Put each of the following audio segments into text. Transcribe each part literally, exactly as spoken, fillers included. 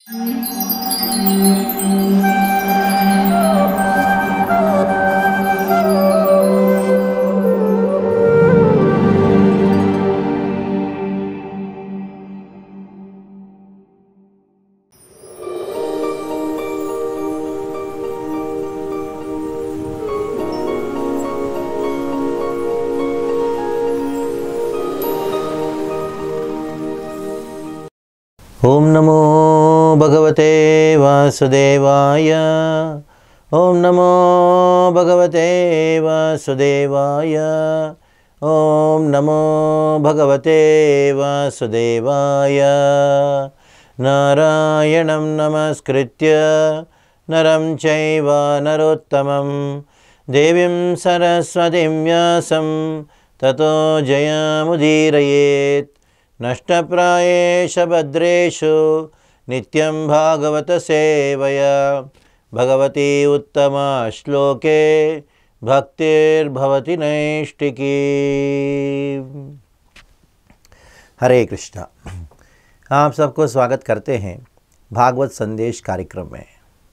ओम नमो भगवते वासुदेवाय। ओम नमो भगवते वासुदेवाय। ओम नमो भगवते वासुदेवाय। नारायणं नमस्कृत्य नरं चैव नरोत्तमं देवीं सरस्वतीं व्यासं ततो जयमुदीरयेत्। नष्टप्रायेष भद्रेषु नित्यं भागवत सेवया भगवती उत्तमा श्लोके भक्तिर्भवति नैष्टिकी। हरे कृष्णा। आप सबको स्वागत करते हैं भागवत संदेश कार्यक्रम में।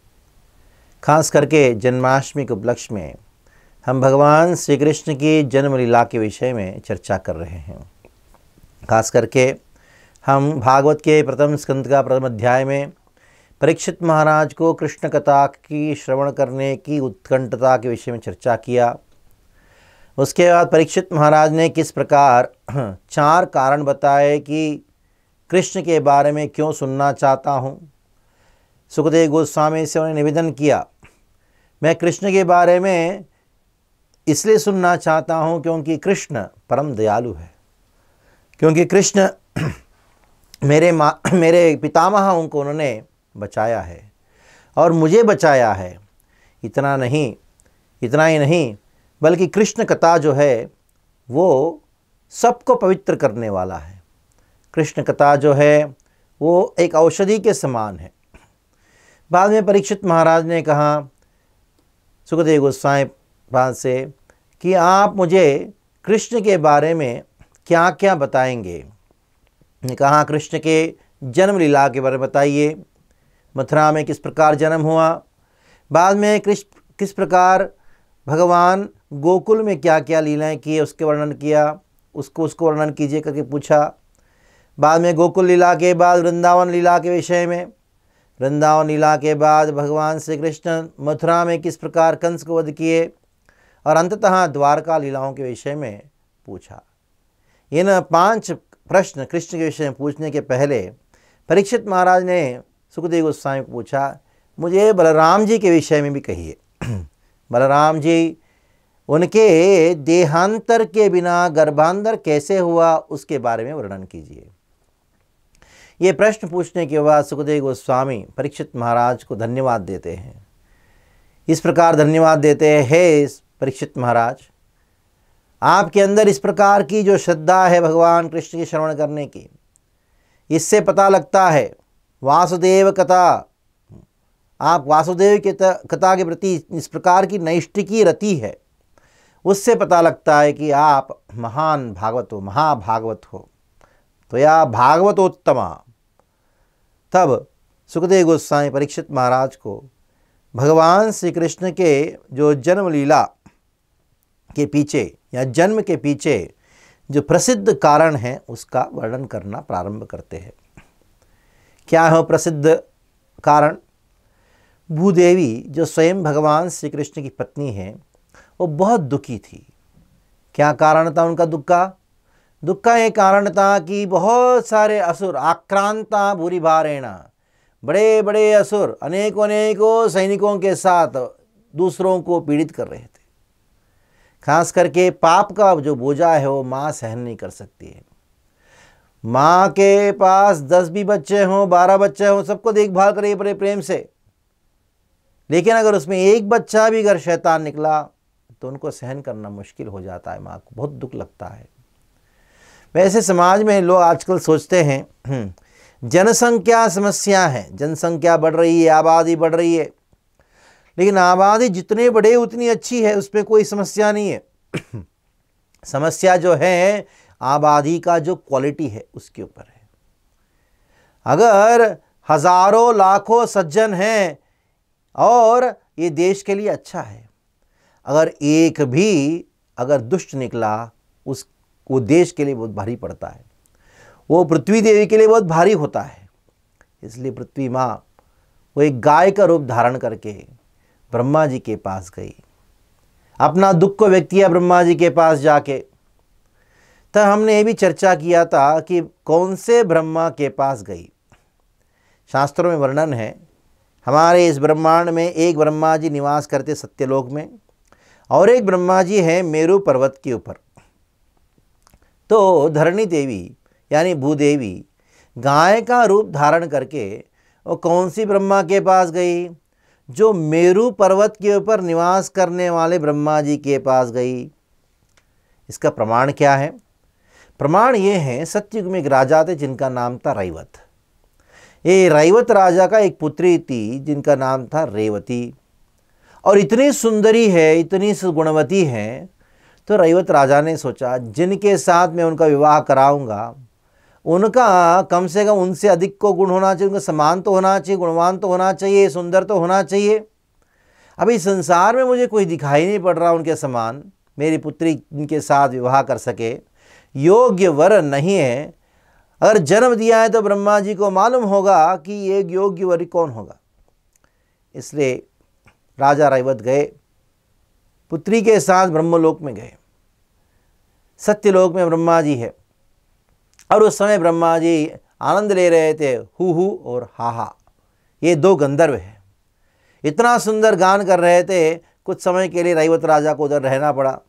खास करके जन्माष्टमी के उपलक्ष्य में हम भगवान श्री कृष्ण की जन्म लीला के विषय में चर्चा कर रहे हैं। खास करके हम भागवत के प्रथम स्कंद का प्रथम अध्याय में परीक्षित महाराज को कृष्ण कथा की श्रवण करने की उत्कंठता के विषय में चर्चा किया। उसके बाद परीक्षित महाराज ने किस प्रकार चार कारण बताए कि कृष्ण के बारे में क्यों सुनना चाहता हूँ। सुखदेव गोस्वामी से उन्हें निवेदन किया, मैं कृष्ण के बारे में इसलिए सुनना चाहता हूँ क्योंकि कृष्ण परम दयालु है, क्योंकि कृष्ण मेरे माँ मेरे पितामह उनको उन्होंने बचाया है और मुझे बचाया है। इतना नहीं इतना ही नहीं बल्कि कृष्ण कथा जो है वो सबको पवित्र करने वाला है। कृष्ण कथा जो है वो एक औषधि के समान है। बाद में परीक्षित महाराज ने कहा सुखदेव गोस्वामी पाद से कि आप मुझे कृष्ण के बारे में क्या क्या बताएंगे। ने कहा कृष्ण के जन्म लीला के बारे में बताइए, मथुरा में किस प्रकार जन्म हुआ, बाद में कृष्ण किस प्रकार भगवान गोकुल में क्या क्या लीलाएं किए उसके वर्णन किया, उसको उसको वर्णन कीजिए करके पूछा। बाद में गोकुल लीला के बाद वृंदावन लीला के विषय में, वृंदावन लीला के बाद भगवान श्री कृष्ण मथुरा में किस प्रकार कंस को वध किए और अंततः द्वारका लीलाओं के विषय में पूछा। इन पांच प्रश्न कृष्ण के विषय में पूछने के पहले परीक्षित महाराज ने सुखदेव गोस्वामी को पूछा, मुझे बलराम जी के विषय में भी कहिए। बलराम जी, उनके देहांतर के बिना गर्भांतर कैसे हुआ उसके बारे में वर्णन कीजिए। ये प्रश्न पूछने के बाद सुखदेव गोस्वामी परीक्षित महाराज को धन्यवाद देते हैं। इस प्रकार धन्यवाद देते हैं, हे परीक्षित महाराज, आपके अंदर इस प्रकार की जो श्रद्धा है भगवान कृष्ण की श्रवण करने की, इससे पता लगता है वासुदेव कथा, आप वासुदेव की कथा के प्रति इस प्रकार की नैष्टिकी रति है, उससे पता लगता है कि आप महान भागवत हो, महाभागवत हो। तो या भागवतोत्तमा। तब सुखदेव गोस्वामी परीक्षित महाराज को भगवान श्री कृष्ण के जो जन्म लीला के पीछे या जन्म के पीछे जो प्रसिद्ध कारण है उसका वर्णन करना प्रारंभ करते हैं। क्या है प्रसिद्ध कारण? भूदेवी जो स्वयं भगवान श्री कृष्ण की पत्नी है वो बहुत दुखी थी। क्या कारण था उनका दुख का? दुख का एक कारण था कि बहुत सारे असुर आक्रांता भूरि भारेण, बड़े बड़े असुर अनेकों अनेकों सैनिकों के साथ दूसरों को पीड़ित कर रहे थे। खास करके पाप का जो बोझा है वो माँ सहन नहीं कर सकती है। माँ के पास दस भी बच्चे हों, बारह बच्चे हों, सबको देखभाल करे बड़े प्रेम से, लेकिन अगर उसमें एक बच्चा भी अगर शैतान निकला तो उनको सहन करना मुश्किल हो जाता है। माँ को बहुत दुख लगता है। वैसे समाज में लोग आजकल सोचते हैं जनसंख्या समस्या है, जनसंख्या बढ़ रही है, आबादी बढ़ रही है, लेकिन आबादी जितने बढ़े उतनी अच्छी है, उसमें कोई समस्या नहीं है। समस्या जो है आबादी का जो क्वालिटी है उसके ऊपर है। अगर हजारों लाखों सज्जन हैं और ये देश के लिए अच्छा है। अगर एक भी अगर दुष्ट निकला, उस वो देश के लिए बहुत भारी पड़ता है, वो पृथ्वी देवी के लिए बहुत भारी होता है। इसलिए पृथ्वी माँ वो एक गाय का रूप धारण करके ब्रह्मा जी के पास गई, अपना दुख को व्यक्त किया ब्रह्मा जी के पास जाके। तब हमने ये भी चर्चा किया था कि कौन से ब्रह्मा के पास गई। शास्त्रों में वर्णन है, हमारे इस ब्रह्मांड में एक ब्रह्मा जी निवास करते सत्यलोक में, और एक ब्रह्मा जी हैं मेरु पर्वत के ऊपर। तो धरणी देवी यानी भूदेवी गाय का रूप धारण करके वो कौन सी ब्रह्मा के पास गई? जो मेरु पर्वत के ऊपर निवास करने वाले ब्रह्मा जी के पास गई। इसका प्रमाण क्या है? प्रमाण ये है, सतयुग में एक राजा थे जिनका नाम था रैवत। ये रैवत राजा का एक पुत्री थी जिनका नाम था रेवती, और इतनी सुंदरी है, इतनी गुणवती है। तो रैवत राजा ने सोचा जिनके साथ मैं उनका विवाह कराऊंगा, उनका कम से कम उनसे अधिक को गुण होना चाहिए, उनका समान तो होना चाहिए, गुणवान तो होना चाहिए, सुंदर तो होना चाहिए। अभी संसार में मुझे कोई दिखाई नहीं पड़ रहा उनके समान, मेरी पुत्री इनके साथ विवाह कर सके, योग्य वर नहीं है। अगर जन्म दिया है तो ब्रह्मा जी को मालूम होगा कि ये योग्य वर कौन होगा। इसलिए राजा रैवत गए, पुत्री के साथ ब्रह्मलोक में गए। सत्यलोक में ब्रह्मा जी है, और उस समय ब्रह्मा जी आनंद ले रहे थे, हु हु और हा हा, ये दो गंधर्व हैं। इतना सुंदर गान कर रहे थे। कुछ समय के लिए रैवत राजा को उधर रहना पड़ा,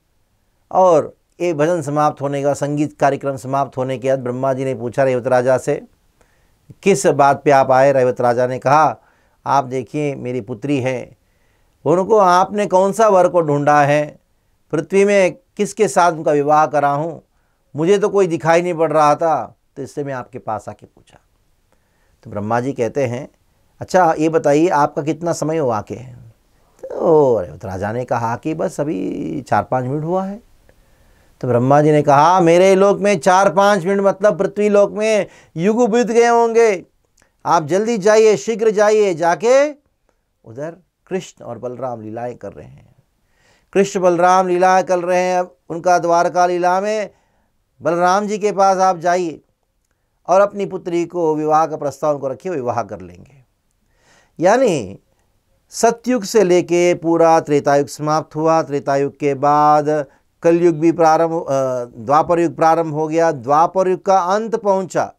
और ये भजन समाप्त होने का, संगीत कार्यक्रम समाप्त होने के बाद ब्रह्मा जी ने पूछा रैवत राजा से, किस बात पे आप आए? रैवत राजा ने कहा, आप देखिए मेरी पुत्री है, उनको आपने कौन सा वर को ढूंढा है? पृथ्वी में किसके साथ उनका विवाह करा हूँ, मुझे तो कोई दिखाई नहीं पड़ रहा था, तो इससे मैं आपके पास आके पूछा। तो ब्रह्मा जी कहते हैं, अच्छा ये बताइए आपका कितना समय हुआ के? तो रैवत राजा ने कहा कि बस अभी चार पाँच मिनट हुआ है। तो ब्रह्मा जी ने कहा, मेरे लोक में चार पाँच मिनट मतलब पृथ्वी लोक में युग बीत गए होंगे। आप जल्दी जाइए, शीघ्र जाइए, जाके उधर कृष्ण और बलराम लीलाएं कर रहे हैं। कृष्ण बलराम लीलाएं कर रहे हैं। अब उनका द्वारका लीला में बलराम जी के पास आप जाइए और अपनी पुत्री को विवाह का प्रस्ताव उनको रखिए, विवाह कर लेंगे। यानी सतयुग से लेके पूरा त्रेतायुग समाप्त हुआ। त्रेतायुग के बाद कलयुग भी प्रारंभ, द्वापर युग प्रारंभ हो गया। द्वापर युग का अंत पहुंचा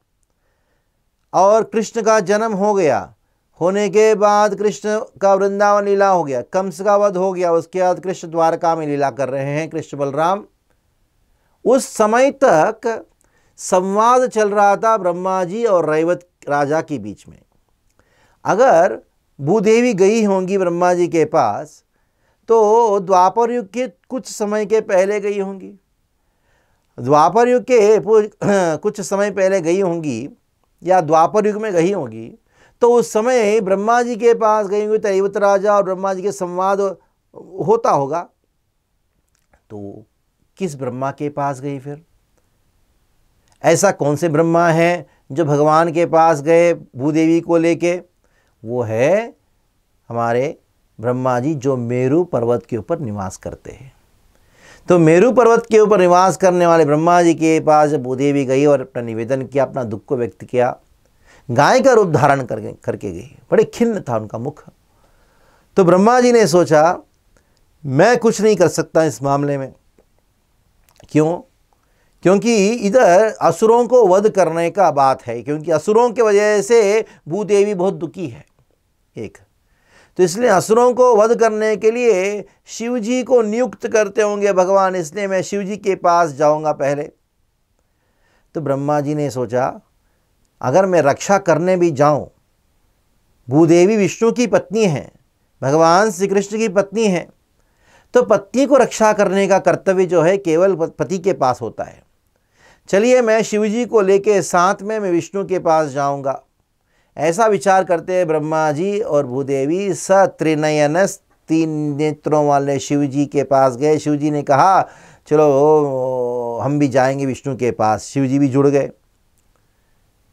और कृष्ण का जन्म हो गया। होने के बाद कृष्ण का वृंदावन लीला हो गया, कंस का वध हो गया। उसके बाद कृष्ण द्वारका में लीला कर रहे हैं, कृष्ण बलराम। उस समय तक संवाद चल रहा था ब्रह्मा जी और रैवत राजा के बीच में। अगर भूदेवी गई होंगी ब्रह्मा जी के पास तो द्वापर युग के कुछ समय के पहले गई होंगी। द्वापर युग के कुछ समय पहले गई होंगी या द्वापर युग में गई होंगी, तो उस समय ब्रह्मा जी के पास गई होंगी, तो रैवत राजा और ब्रह्मा जी के संवाद होता होगा। तो किस ब्रह्मा के पास गई फिर? ऐसा कौन से ब्रह्मा हैं जो भगवान के पास गए भूदेवी को लेके? वो है हमारे ब्रह्मा जी जो मेरु पर्वत के ऊपर निवास करते हैं। तो मेरु पर्वत के ऊपर निवास करने वाले ब्रह्मा जी के पास भूदेवी गई और अपना निवेदन किया, अपना दुख को व्यक्त किया। गाय का रूप धारण करके करके गई। बड़े खिन्न था उनका मुख। तो ब्रह्मा जी ने सोचा मैं कुछ नहीं कर सकता इस मामले में। क्यों? क्योंकि इधर असुरों को वध करने का बात है, क्योंकि असुरों की वजह से भूदेवी बहुत दुखी है एक। तो इसलिए असुरों को वध करने के लिए शिव जी को नियुक्त करते होंगे भगवान, इसलिए मैं शिव जी के पास जाऊंगा पहले। तो ब्रह्मा जी ने सोचा अगर मैं रक्षा करने भी जाऊं, भूदेवी विष्णु की पत्नी है, भगवान श्री कृष्ण की पत्नी है, तो पत्नी को रक्षा करने का कर्तव्य जो है केवल पति के पास होता है। चलिए मैं शिवजी को लेके साथ में मैं विष्णु के पास जाऊंगा। ऐसा विचार करते हैं ब्रह्मा जी और भूदेवी सत्रिनयनस तीन नेत्रों वाले शिवजी के पास गए। शिवजी ने कहा चलो हम भी जाएंगे विष्णु के पास। शिवजी भी जुड़ गए।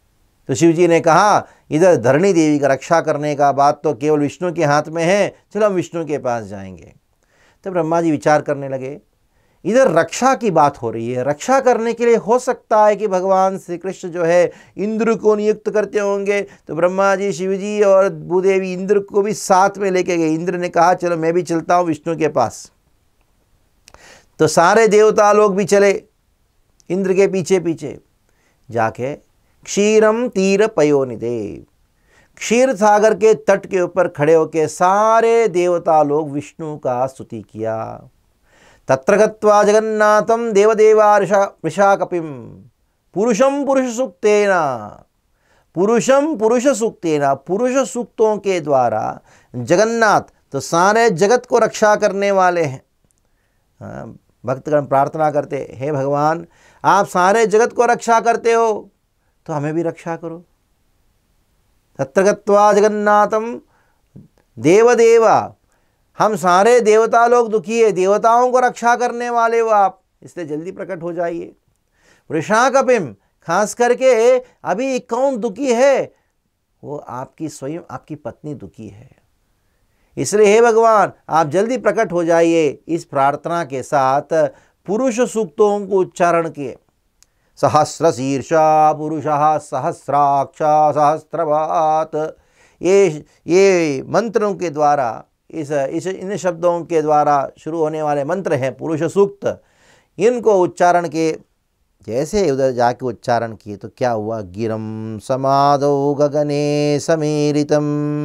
तो शिव जी ने कहा इधर धरणी देवी का रक्षा करने का बात तो केवल विष्णु के हाथ में है, चलो हम विष्णु के पास जाएंगे। तो ब्रह्मा जी विचार करने लगे, इधर रक्षा की बात हो रही है, रक्षा करने के लिए हो सकता है कि भगवान श्री कृष्ण जो है इंद्र को नियुक्त करते होंगे। तो ब्रह्मा जी, शिव जी और भूदेवी इंद्र को भी साथ में लेके गए। इंद्र ने कहा चलो मैं भी चलता हूँ विष्णु के पास। तो सारे देवता लोग भी चले इंद्र के पीछे पीछे जाके क्षीरम तीर पयोनिधे, क्षीर सागर के तट के ऊपर खड़े होकर सारे देवता लोग विष्णु का स्तुति किया। तत्र गत्वा जगन्नाथम देवदेवा ऋषाकपिम पुरुषम पुरुष सूक्तेन, पुरुषम पुरुष सूक्तेन, पुरुष सूक्तों के द्वारा जगन्नाथ तो सारे जगत को रक्षा करने वाले हैं। भक्तगण प्रार्थना करते, हे भगवान आप सारे जगत को रक्षा करते हो तो हमें भी रक्षा करो। तत्र गत्वा जगन्नाथम देवदेवा, हम सारे देवता लोग दुखी है, देवताओं को रक्षा करने वाले हो आप, इसलिए जल्दी प्रकट हो जाइए। वृषाकपिम, खास करके अभी कौन दुखी है, वो आपकी स्वयं आपकी पत्नी दुखी है, इसलिए हे भगवान आप जल्दी प्रकट हो जाइए। इस प्रार्थना के साथ पुरुष सूक्तों को उच्चारण किए। सहस्र शीर्षा पुरुषः सहस्राक्ष सहस्रपात, ये ये मंत्रों के द्वारा इस इस इन शब्दों के द्वारा शुरू होने वाले मंत्र हैं पुरुष सूक्त। इनको उच्चारण के जैसे उधर जाके उच्चारण किए तो क्या हुआ, गिरम समादो गगने समीरितम,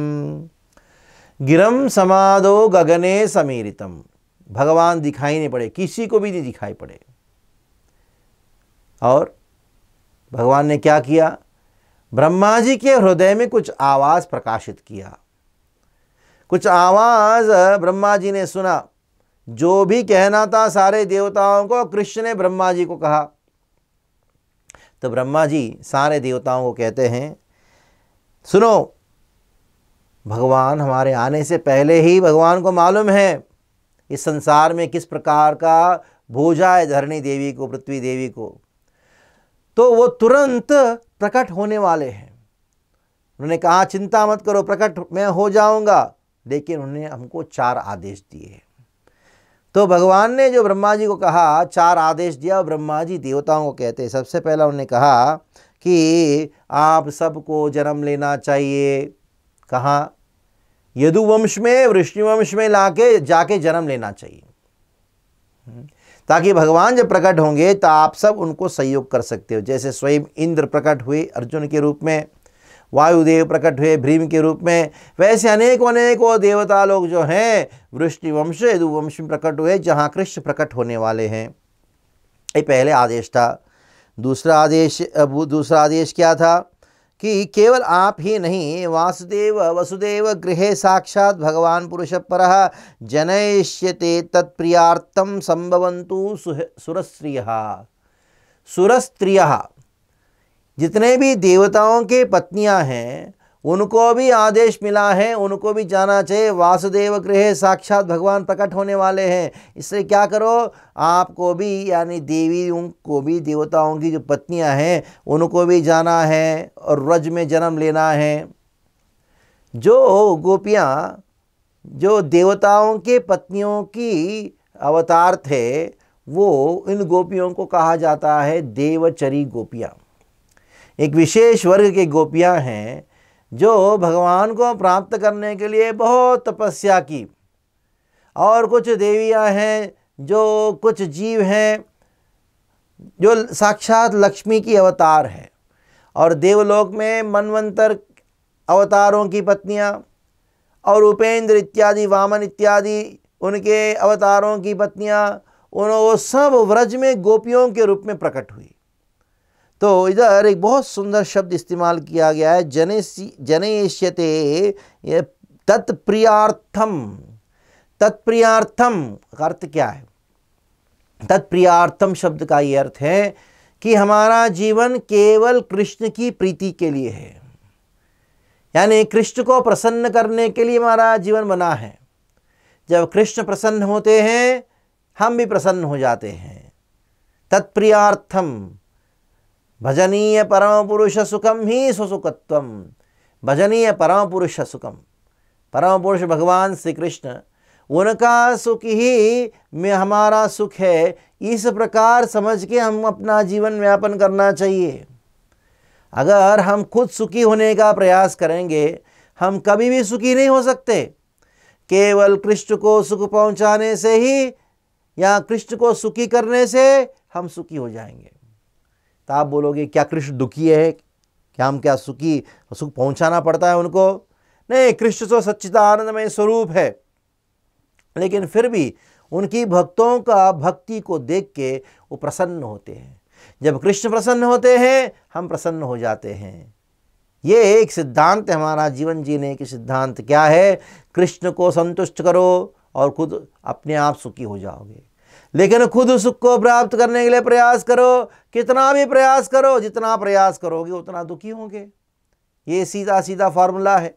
गिरम समादो गगने समीरितम, भगवान दिखाई नहीं पड़े, किसी को भी नहीं दिखाई पड़े। और भगवान ने क्या किया, ब्रह्मा जी के हृदय में कुछ आवाज़ प्रकाशित किया। कुछ आवाज़ ब्रह्मा जी ने सुना, जो भी कहना था सारे देवताओं को कृष्ण ने ब्रह्मा जी को कहा। तो ब्रह्मा जी सारे देवताओं को कहते हैं, सुनो, भगवान हमारे आने से पहले ही भगवान को मालूम है इस संसार में किस प्रकार का भोजा है धरणी देवी को, पृथ्वी देवी को, तो वो तुरंत प्रकट होने वाले हैं। उन्होंने कहा चिंता मत करो, प्रकट मैं हो जाऊंगा, लेकिन उन्होंने हमको चार आदेश दिए। तो भगवान ने जो ब्रह्मा जी को कहा, चार आदेश दिया, और ब्रह्मा जी देवताओं को कहते हैं। सबसे पहला उन्होंने कहा कि आप सबको जन्म लेना चाहिए, कहाँ, यदुवंश में, वृष्णिवंश में लाके जाके जन्म लेना चाहिए, ताकि भगवान जब प्रकट होंगे तो आप सब उनको सहयोग कर सकते हो। जैसे स्वयं इंद्र प्रकट हुए अर्जुन के रूप में, वायुदेव प्रकट हुए भीम के रूप में, वैसे अनेकों अनेकों देवता लोग जो हैं वृष्णिवंश यदुवंश में प्रकट हुए, जहाँ कृष्ण प्रकट होने वाले हैं। ये पहले आदेश था। दूसरा आदेश दूसरा आदेश क्या था कि केवल आप ही नहीं, वासुदेव वसुदेव गृहे साक्षात भगवान पुरुष परः जनयिष्यते तत्प्रियार्थम संभवन्तु सुरस्त्रियः। सुरस्त्रियः जितने भी देवताओं के पत्नियां हैं उनको भी आदेश मिला है, उनको भी जाना चाहिए। वासुदेव गृहे साक्षात भगवान प्रकट होने वाले हैं, इसलिए क्या करो, आपको भी यानी देवियों को भी, देवताओं की जो पत्नियां हैं उनको भी जाना है और व्रज में जन्म लेना है। जो गोपियां जो देवताओं के पत्नियों की अवतार थे, वो इन गोपियों को कहा जाता है देवचरी गोपियां। एक विशेष वर्ग की गोपियां हैं जो भगवान को प्राप्त करने के लिए बहुत तपस्या की, और कुछ देवियां हैं जो कुछ जीव हैं जो साक्षात लक्ष्मी की अवतार है, और देवलोक में मनवंतर अवतारों की पत्नियां और उपेंद्र इत्यादि वामन इत्यादि उनके अवतारों की पत्नियां, उन्होंने सब व्रज में गोपियों के रूप में प्रकट हुई। तो इधर एक बहुत सुंदर शब्द इस्तेमाल किया गया है, जनेसी जनयिष्यते तत्प्रियार्थम। तत्प्रियार्थम का अर्थ क्या है? तत्प्रियार्थम शब्द का ये अर्थ है कि हमारा जीवन केवल कृष्ण की प्रीति के लिए है, यानी कृष्ण को प्रसन्न करने के लिए हमारा जीवन बना है। जब कृष्ण प्रसन्न होते हैं हम भी प्रसन्न हो जाते हैं। तत्प्रियार्थम भजनीय परम पुरुष सुखम ही सुसुखत्वम। भजनीय परम पुरुष सुखम, परम पुरुष भगवान श्री कृष्ण, उनका सुख ही में हमारा सुख है, इस प्रकार समझ के हम अपना जीवन व्यापन करना चाहिए। अगर हम खुद सुखी होने का प्रयास करेंगे, हम कभी भी सुखी नहीं हो सकते। केवल कृष्ण को सुख पहुंचाने से ही या कृष्ण को सुखी करने से हम सुखी हो जाएंगे। तो आप बोलोगे क्या कृष्ण दुखी है, क्या हम क्या सुखी, सुख पहुंचाना पड़ता है उनको? नहीं, कृष्ण तो सच्चिदानंदमय स्वरूप है, लेकिन फिर भी उनकी भक्तों का भक्ति को देख के वो प्रसन्न होते हैं। जब कृष्ण प्रसन्न होते हैं, हम प्रसन्न हो जाते हैं। ये एक सिद्धांत है हमारा जीवन जीने की सिद्धांत। क्या है? कृष्ण को संतुष्ट करो और खुद अपने आप सुखी हो जाओगे। लेकिन खुद सुख को प्राप्त करने के लिए प्रयास करो, कितना भी प्रयास करो, जितना प्रयास करोगे उतना दुखी होंगे। ये सीधा सीधा फॉर्मूला है।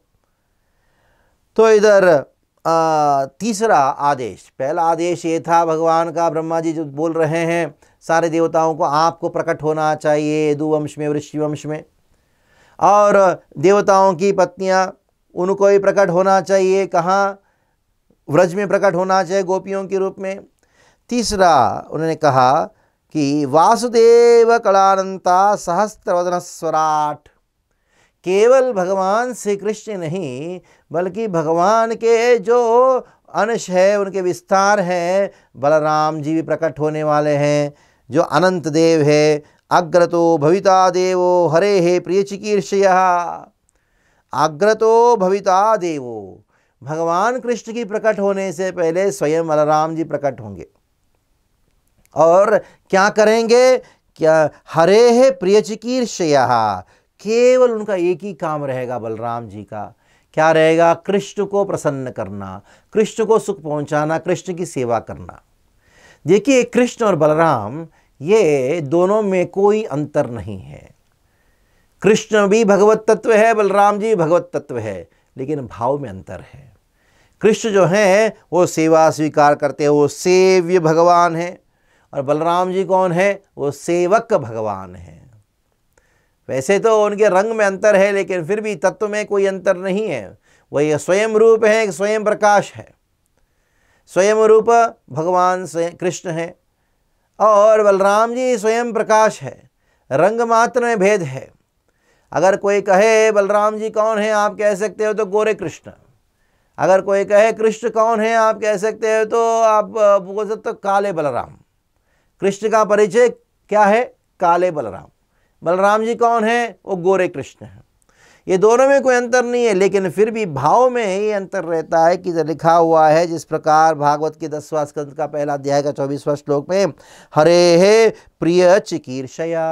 तो इधर आ, तीसरा आदेश, पहला आदेश ये था भगवान का, ब्रह्मा जी जो बोल रहे हैं सारे देवताओं को, आपको प्रकट होना चाहिए यदुवंश में, वृषिवंश में, और देवताओं की पत्नियां, उनको ही प्रकट होना चाहिए। कहाँ? व्रज में प्रकट होना चाहिए गोपियों के रूप में। तीसरा उन्होंने कहा कि वासुदेव कलानंता सहस्त्रवदन स्वराट। केवल भगवान श्री कृष्ण नहीं, बल्कि भगवान के जो अंश है, उनके विस्तार हैं, बलराम जी भी प्रकट होने वाले हैं, जो अनंत देव है। अग्रतो भविता देवो हरे हे प्रिय चिकीर्षयः। अग्रतो भविता देवो, भगवान कृष्ण की प्रकट होने से पहले स्वयं बलराम जी प्रकट होंगे और क्या करेंगे? क्या? हरे हे प्रिय चिकीर्षयः। केवल उनका एक ही काम रहेगा बलराम जी का। क्या रहेगा? कृष्ण को प्रसन्न करना, कृष्ण को सुख पहुंचाना, कृष्ण की सेवा करना। देखिए, कृष्ण और बलराम ये दोनों में कोई अंतर नहीं है। कृष्ण भी भगवत तत्व है, बलराम जी भगवत तत्व है, लेकिन भाव में अंतर है। कृष्ण जो हैं वो सेवा स्वीकार करते हैं, वो सेव्य भगवान है, और बलराम जी कौन है? वो सेवक भगवान है। वैसे तो उनके रंग में अंतर है, लेकिन फिर भी तत्व में कोई अंतर नहीं है। वही स्वयं रूप है, स्वयं प्रकाश है। स्वयं रूप भगवान स्वयं कृष्ण है और बलराम जी स्वयं प्रकाश है। रंग मात्र में भेद है। अगर कोई कहे बलराम जी कौन है, आप कह सकते हो तो गोरे कृष्ण। अगर कोई कहे कृष्ण कौन है, आप कह सकते हो तो आप बोल सकते हो काले बलराम। कृष्ण का परिचय क्या है? काले बलराम। बलराम जी कौन है? वो गोरे कृष्ण है। ये दोनों में कोई अंतर नहीं है, लेकिन फिर भी भाव में ही अंतर रहता है। कि लिखा हुआ है जिस प्रकार भागवत के दसवां स्कंद का पहला अध्याय का चौबीसवां श्लोक में, हरे हे प्रिय चिकीर्षया।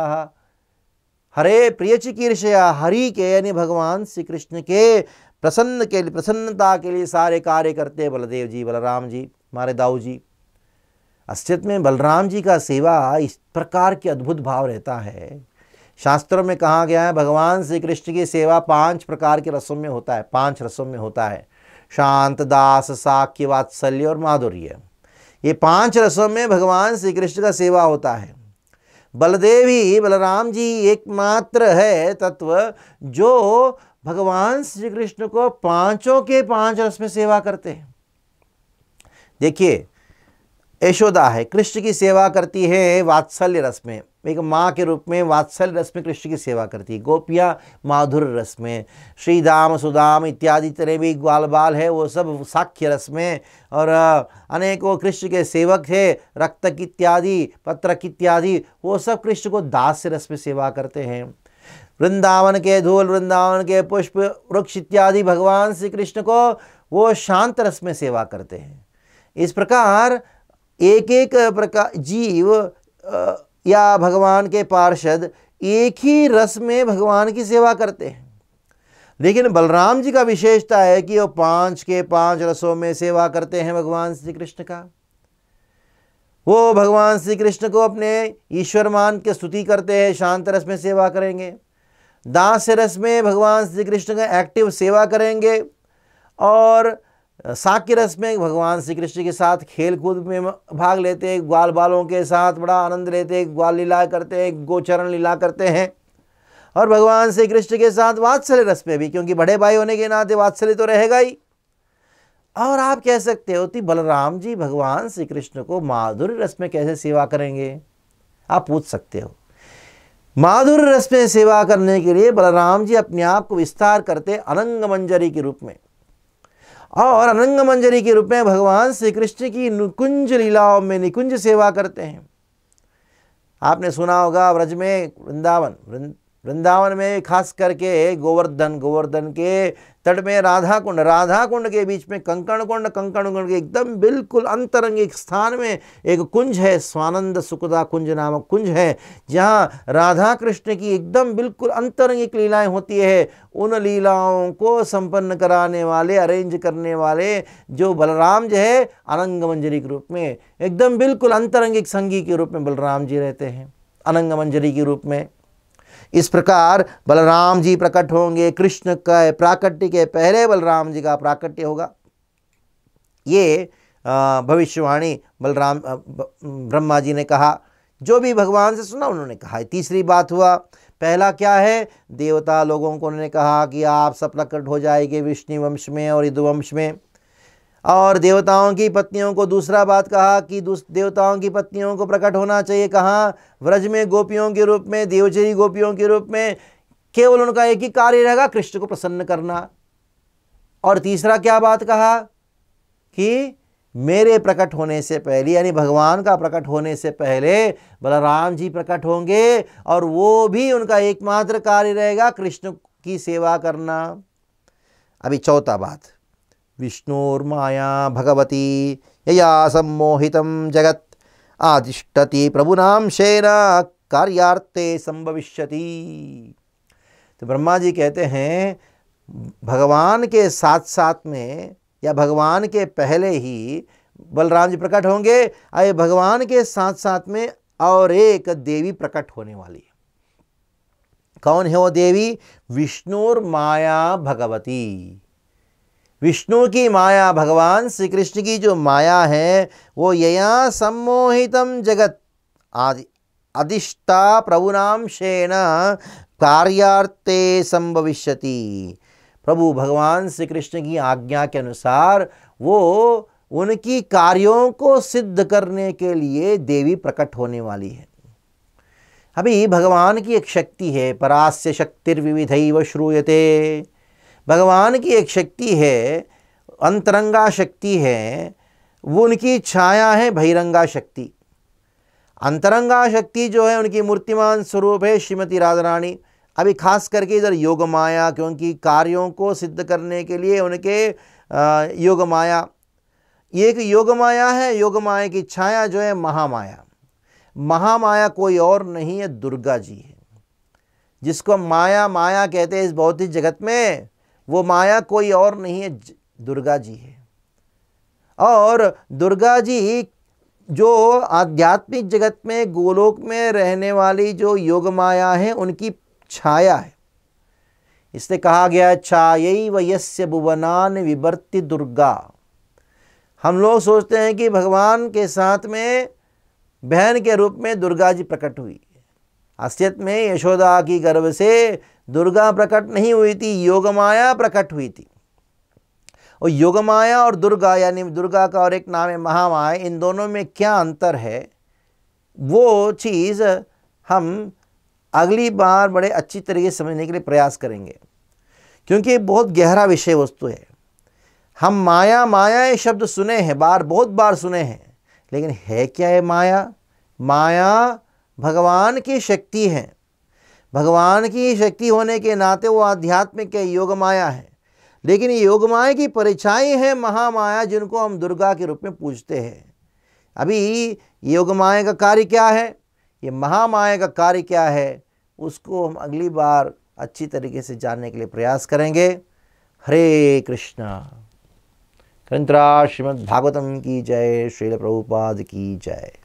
हरे प्रिय चिकीर्षया, हरि के यानी भगवान श्री कृष्ण के प्रसन्न के लिए, प्रसन्नता के लिए सारे कार्य करते बलदेव जी, बलराम जी, हमारे दाऊ जी। अस्तित्व में बलराम जी का सेवा इस प्रकार के अद्भुत भाव रहता है। शास्त्रों में कहा गया है भगवान श्री कृष्ण की सेवा पांच प्रकार के रसों में होता है, पांच रसों में होता है। शांत, दास, साक्य, वात्सल्य और माधुर्य। ये पांच रसों में भगवान श्री कृष्ण का सेवा होता है। बलदेव ही, बलराम जी एकमात्र है तत्व जो भगवान श्री कृष्ण को पांचों के पांच रस में सेवा करते हैं। देखिए, यशोदा है, कृष्ण की सेवा करती है वात्सल्य रस में, एक माँ के रूप में वात्सल्य रस में कृष्ण की सेवा करती है। गोपियाँ माधुर्य रस में, श्रीदाम, सुदाम इत्यादि तरह भी ग्वाल बाल है, वो सब साक्ष्य रस में, और अनेकों कृष्ण के सेवक है, रक्तक इत्यादि, पत्रक इत्यादि, वो सब कृष्ण को दास्य रस में सेवा करते हैं। वृंदावन के धूल, वृंदावन के पुष्प, वृक्ष इत्यादि भगवान श्री कृष्ण को वो शांत रस में सेवा करते हैं। इस प्रकार एक एक प्रकार जीव या भगवान के पार्षद एक ही रस में भगवान की सेवा करते हैं। लेकिन बलराम जी का विशेषता है कि वो पांच के पांच रसों में सेवा करते हैं भगवान श्री कृष्ण का। वो भगवान श्री कृष्ण को अपने ईश्वर मान के स्तुति करते हैं, शांत रस में सेवा करेंगे। दास रस में भगवान श्री कृष्ण का एक्टिव सेवा करेंगे, और साक्य रस में भगवान श्री कृष्ण के साथ खेल कूद में भाग लेते हैं, ग्वाल बालों के साथ बड़ा आनंद लेते हैं, ग्वाल लीला करते हैं, गोचरण लीला करते हैं। और भगवान श्री कृष्ण के साथ वात्सल्य रस में भी, क्योंकि बड़े भाई होने के नाते वात्सल्य तो रहेगा ही। और आप कह सकते हो कि बलराम जी भगवान श्री कृष्ण को माधुर्य रस में कैसे सेवा करेंगे, आप पूछ सकते हो। माधुर्य रस में सेवा करने के लिए बलराम जी अपने आप को विस्तार करते अनंग मंजरी के रूप में, और अनंग मंजरी के रूप में भगवान श्री कृष्ण की निकुंज लीलाओं में निकुंज सेवा करते हैं। आपने सुना होगा व्रज में वृंदावन वृंदावन में खास करके गोवर्धन गोवर्धन के तट में राधा कुंड, राधा कुंड के बीच में कंकण कुंड, कंकण कुंड के एकदम बिल्कुल अंतरंगिक स्थान में एक कुंज है, स्वानंद सुखदा कुंज नामक कुंज है, जहाँ राधा कृष्ण की एकदम बिल्कुल अंतरंगिक लीलाएं होती है। उन लीलाओं को संपन्न कराने वाले, अरेंज करने वाले जो बलराम जी है, अनंग मंजरी के रूप में एकदम बिल्कुल अंतरंगिक संगी के रूप में बलराम जी रहते हैं, अनंग मंजरी के रूप में। इस प्रकार बलराम जी प्रकट होंगे। कृष्ण का प्राकट्य के पहले बलराम जी का प्राकट्य होगा। ये भविष्यवाणी बलराम ब्रह्मा जी ने कहा, जो भी भगवान से सुना उन्होंने कहा। तीसरी बात हुआ, पहला क्या है, देवता लोगों को उन्होंने कहा कि आप सब प्रकट हो जाएंगे विष्णु वंश में और यदुवंश में। और देवताओं की पत्नियों को दूसरा बात कहा कि देवताओं की पत्नियों को प्रकट होना चाहिए कहाँ, व्रज में गोपियों के रूप में, देवचरी गोपियों के रूप में। केवल उनका एक ही कार्य रहेगा, कृष्ण को प्रसन्न करना। और तीसरा क्या बात कहा कि मेरे प्रकट होने से पहले, यानी भगवान का प्रकट होने से पहले बलराम जी प्रकट होंगे, और वो भी उनका एकमात्र कार्य रहेगा कृष्ण की सेवा करना। अभी चौथा बात, विष्णुर्माया भगवती यया सम्मोहितं जगत आदिष्टति प्रभुनांशेन कार्यार्थे संभविष्यति। तो ब्रह्मा जी कहते हैं भगवान के साथ साथ में या भगवान के पहले ही बलराम जी प्रकट होंगे। आए भगवान के साथ साथ में और एक देवी प्रकट होने वाली है। कौन है वो देवी? विष्णुर्माया भगवती। विष्णु की माया, भगवान श्री कृष्ण की जो माया है वो यया सम्मोहितम जगत आदि अधिष्ठा प्रभुनांशेन कार्यार्थे संभविष्यति। प्रभु भगवान श्री कृष्ण की आज्ञा के अनुसार वो उनकी कार्यों को सिद्ध करने के लिए देवी प्रकट होने वाली है। अभी भगवान की एक शक्ति है, परास्य शक्तिर्विविधैव श्रूयते। भगवान की एक शक्ति है, अंतरंगा शक्ति है, वो उनकी छाया है बहिरंगा शक्ति। अंतरंगा शक्ति जो है उनकी मूर्तिमान स्वरूप है श्रीमती राधा रानी। अभी खास करके इधर योग माया, क्योंकि कार्यों को सिद्ध करने के लिए उनके योग माया, एक योग माया है। योग माया की छाया जो है महामाया। महामाया कोई और नहीं है, दुर्गा जी है, जिसको माया माया कहते हैं इस भौतिक जगत में। वो माया कोई और नहीं है, दुर्गा जी है। और दुर्गा जी जो आध्यात्मिक जगत में गोलोक में रहने वाली जो योग माया है उनकी छाया है। इसलिए कहा गया छायैव यस्य भुवनानि विभर्ति दुर्गा। हम लोग सोचते हैं कि भगवान के साथ में बहन के रूप में दुर्गा जी प्रकट हुई। असलियत में यशोदा की गर्भ से दुर्गा प्रकट नहीं हुई थी, योगमाया प्रकट हुई थी। और योगमाया और दुर्गा, यानी दुर्गा का और एक नाम है महामाया, इन दोनों में क्या अंतर है वो चीज़ हम अगली बार बड़े अच्छी तरीके से समझने के लिए प्रयास करेंगे, क्योंकि बहुत गहरा विषय वस्तु है। हम माया माया ये शब्द सुने हैं, बार बहुत बार सुने हैं, लेकिन है क्या है माया? माया भगवान की शक्ति है। भगवान की शक्ति होने के नाते वो आध्यात्मिक है, योग माया है। लेकिन ये योग माया की परिछाई है महामाया, जिनको हम दुर्गा के रूप में पूजते हैं। अभी योग माया का कार्य क्या है, ये महामाया का कार्य क्या है, उसको हम अगली बार अच्छी तरीके से जानने के लिए प्रयास करेंगे। हरे कृष्णा। ग्रंथराज श्रीमद् भागवतम की जय, श्रील प्रभुपाद की जय।